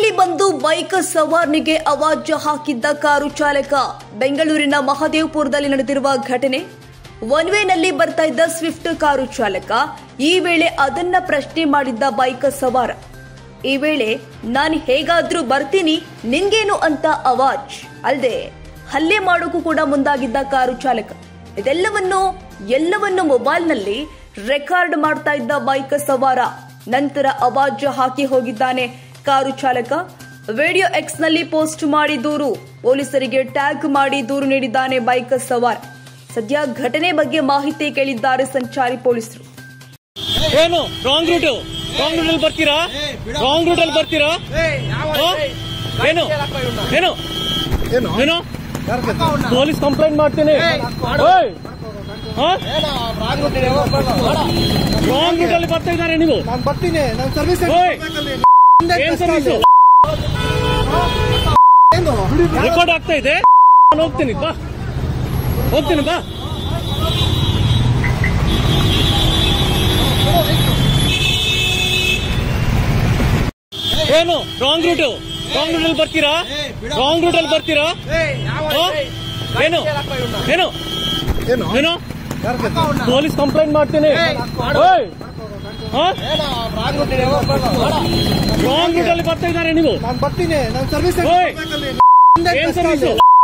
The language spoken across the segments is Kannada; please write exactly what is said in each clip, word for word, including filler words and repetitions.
ಅಡ್ಡದಲ್ಲಿ ಬಂದು ಬೈಕ್ ಸವಾರನಿಗೆ ಅವಾಜ್ ಹಾಕಿದ್ದ ಕಾರು ಚಾಲಕ. ಬೆಂಗಳೂರಿನ ಮಹದೇವಪುರದಲ್ಲಿ ನಡೆದಿರುವ ಘಟನೆ. ಒನ್ ವೇನಲ್ಲಿ ಬರ್ತಾ ಇದ್ದ ಸ್ವಿಫ್ಟ್ ಕಾರು ಚಾಲಕ. ಈ ವೇಳೆ ಅದನ್ನ ಪ್ರಶ್ನೆ ಮಾಡಿದ್ದ ಬೈಕ್ ಸವಾರ. ಈ ವೇಳೆ ನಾನು ಹೇಗಾದ್ರೂ ಬರ್ತೀನಿ, ನಿನ್ಗೇನು ಅಂತ ಅವಾಜ್. ಅಲ್ಲದೆ ಹಲ್ಲೆ ಮಾಡೋಕು ಕೂಡ ಮುಂದಾಗಿದ್ದ ಕಾರು ಚಾಲಕ. ಇದೆಲ್ಲವನ್ನು ಎಲ್ಲವನ್ನು ಮೊಬೈಲ್ನಲ್ಲಿ ರೆಕಾರ್ಡ್ ಮಾಡ್ತಾ ಇದ್ದ ಬೈಕ್ ಸವಾರ. ನಂತರ ಅವಾಜ್ ಹಾಕಿ ಹೋಗಿದ್ದಾನೆ ಕಾರು ಚಾಲಕ. ವಿಡಿಯೋ ಎಕ್ಸ್ ನಲ್ಲಿ ಪೋಸ್ಟ್ ಮಾಡಿ ದೂರು. ಪೊಲೀಸರಿಗೆ ಟ್ಯಾಗ್ ಮಾಡಿ ದೂರು ನೀಡಿದ್ದಾನೆ ಬೈಕ್ ಸವಾರ. ಸದ್ಯ ಘಟನೆ ಬಗ್ಗೆ ಮಾಹಿತಿ ಕೇಳಿದ್ದಾರೆ ಸಂಚಾರಿ ಪೊಲೀಸರು. ಏನು ರಾಂಗ್ ರೂಟ್ ರಾಂಗ್ ರೂಟ್ ಅಲ್ಲಿ ಬರ್ತೀರಾ ರಾಂಗ್ ರೂಟ್ ಅಲ್ಲಿ ಬರ್ತೀರಾ ಏನು ಏನು ಏನು ಪೊಲೀಸ್ ಕಂಪ್ಲೇಂಟ್ ಮಾಡ್ತೀನಿ. ರಾಂಗ್ ರೂಟ್ ಅಲ್ಲಿ ಬರ್ತಾ ಇದ್ದಾರೆ ನೀವು. ನಾನು ಬರ್ತೀನಿ. ನಾನು ಸರ್ವಿಸ್ ಏನ್ ಸರ್ವಿಸ್ ರೆಕಾರ್ಡ್ ಆಗ್ತಾ ಇದೆ. ನಾನು ಹೋಗ್ತೀನಿ ಬಾ ಹೋಗ್ತೀನಿ ಬಾ ಏನು ರಾಂಗ್ ರೂಟ್ ರಾಂಗ್ ರೂಟ್ ಅಲ್ಲಿ ಬರ್ತೀರಾ ರಾಂಗ್ ರೂಟ್ ಅಲ್ಲಿ ಬರ್ತೀರಾ ಏನು ಏನು ಏನು ಪೊಲೀಸ್ ಕಂಪ್ಲೇಂಟ್ ಮಾಡ್ತೀನಿ. ರಾಂಗ್ ರೂಟ್ ಅಲ್ಲಿ ಬರ್ತಾ ಇದ್ದಾರೆ ನೀವು. ನಾನು ಬರ್ತೀನಿ. ನಾನು ಸರ್ವಿಸ್ ಏನ್ ಸರ್ವಿಸ್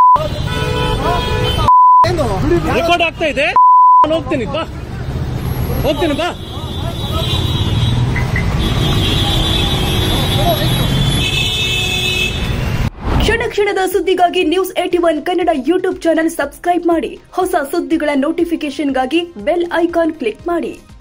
ರೆಕಾರ್ಡ್ ಆಗ್ತಾ ಇದೆ. ನಾನು ಹೋಗ್ತೀನಿ ಬಾ ಹೋಗ್ತೀನಿ ಬಾ ಕ್ಷಣ ಕ್ಷಣದ ಸುದ್ದಿಗಾಗಿ news eighty one Kannada YouTube channel subscribe ಮಾಡಿ. ಹೊಸ ಸುದ್ದಿಗಳ ನೋಟಿಫಿಕೇಶನ್ಗಾಗಿ ಬೆಲ್ ಐಕಾನ್ ಕ್ಲಿಕ್ ಮಾಡಿ.